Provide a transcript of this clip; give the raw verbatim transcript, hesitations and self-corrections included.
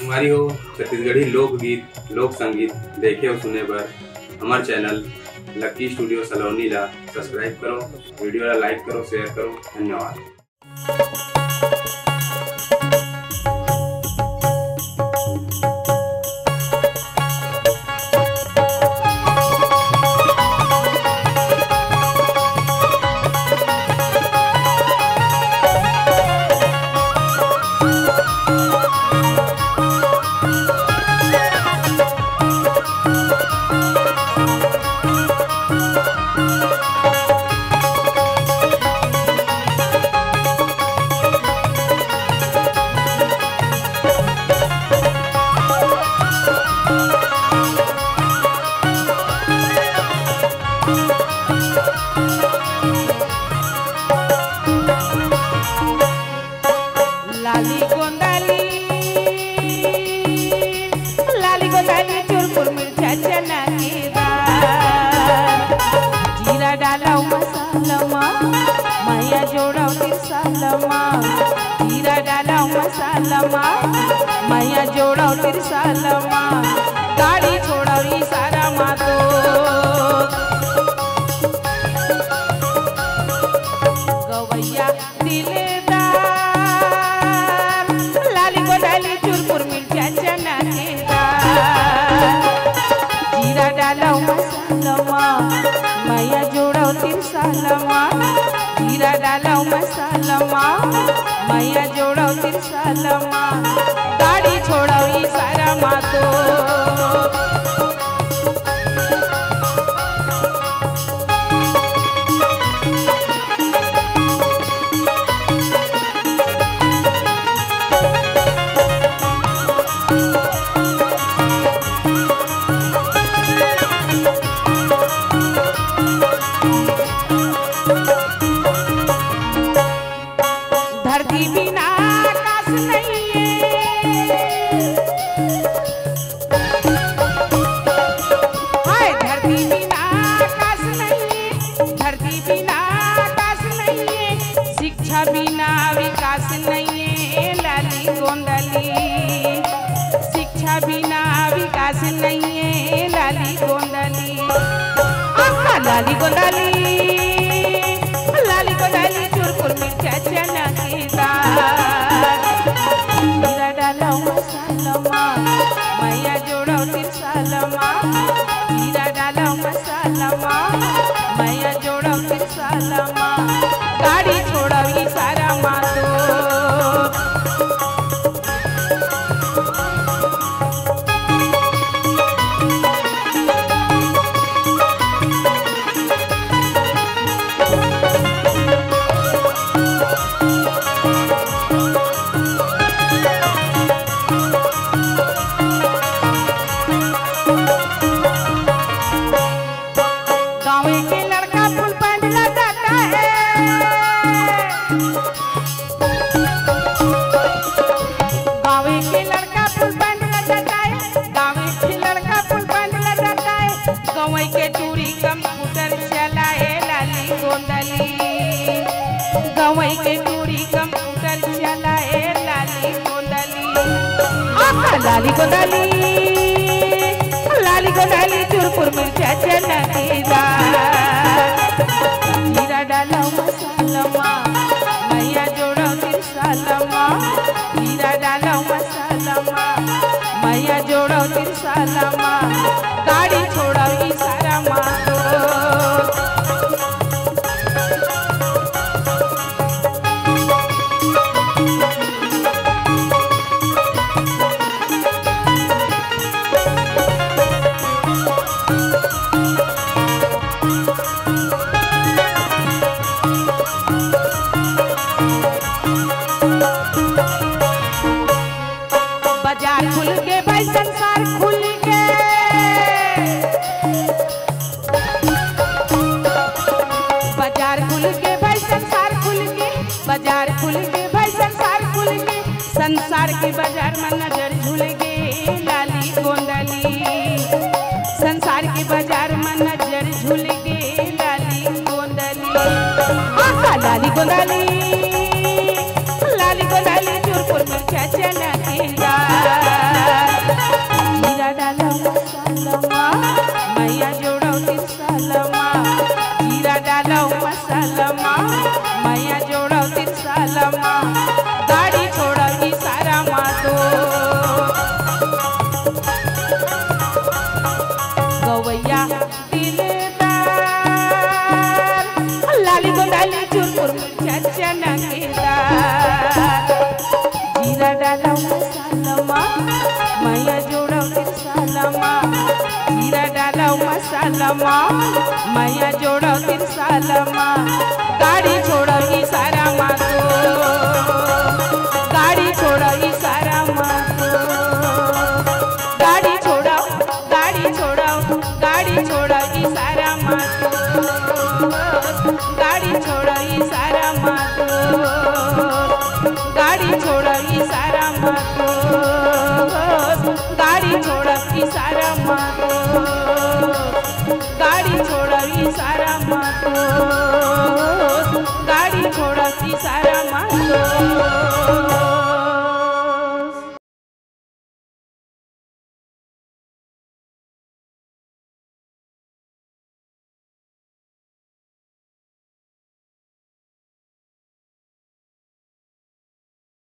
तुम्हारी हो छत्तीसगढ़ी लोकगीत लोक संगीत देखे और सुने पर हमारे चैनल लकी स्टूडियो सलोनी ला सब्सक्राइब करो, वीडियो ला लाइक करो, शेयर करो। धन्यवाद। लाली गोंदाली लाली गोंदाली चुरपुर मिर्चा चना की दाल, जीरा डाला मसाला मैया जोड़ा तिरसालमा, जीरा डाला मसाला मैया जोड़ा तिरसालमा, गाड़ी छोड़ा सारा मातो गवैया दिलेदार, लाली गोंदाली चुरपुर मिर्चा चना की दाल, जीरा डाला मसाला मैया जोड़ा तिरसालमा, जीरा डाला मसाला मैया जोड़ा तिरसालमा, गाड़ी छोड़ा सारा मातो धरती बिना आकाश नहीं है, हाय धरती बिना आकाश नहीं है, धरती बिना आकाश नहीं है, शिक्षा बिना विकास नहीं है। लाली गोंदाली शिक्षा बिना विकास नहीं है। लाली गोंदाली आहा लाली गोंदाली लाली गोंदाली चुरपुर मिर्चा चना की दाल, जीरा डाला मसाला मैया जोड़ा तिरसालमा, जीरा डाला मसाला मैया जोड़ा तिरसालमा, गाड़ी छोड़ा सारा मातो गवई के टूरी कंप्यूटर चलाए। लाली गोंदाली गवई के टूरी कंप्यूटर चलाए। लाली गोंदाली आहा लाली गोंदाली लाली गोंदाली चुरपुर मिर्चा चना की दाल, जीरा डाला मसाला मैया जोड़ा तिरसालमा, जीरा डाला मसाला मैया जोड़ा तिरसालमा, गाड़ी छोड़ा सारा मातो बाजार खुल के भाई संसार खुल के, बाजार खुल के भाई संसार खुल के, बाजार खुल के भाई संसार खुल के, संसार के बाजार में नजर झूल गे। लाली गोंदाली संसार के बाजार में नजर झूल गे। लाली गोंदाली आहा लाली गोंदाली लाली गोंदाली चुरपुर मिर्चा चना की दाल, मैया जोड़ो तिरसालमा गाड़ी छोड़ो इशारा मातो गवैया दिलदार लाली गोंदाली चुरमुर चचन केदार जीरा डालो मसालमा मैया जोड़ो तिरसालमा जीरा डालो मसालमा मैया जोड़ो तिरसालमा गाड़ी छोड़ो इशारा मातो गाड़ी छोड़ो इशारा मातो गाड़ी छोड़ो गाड़ी छोड़ो गाड़ी छोड़ो इशारा मातो गाड़ी छोड़ो इशारा मातो गाड़ी छोड़ो इशारा मातो गाड़ी छोड़ो इशारा मातो गाड़ी छोड़ो इशारा मातो गाड़ी छोड़ो इशारा मातो।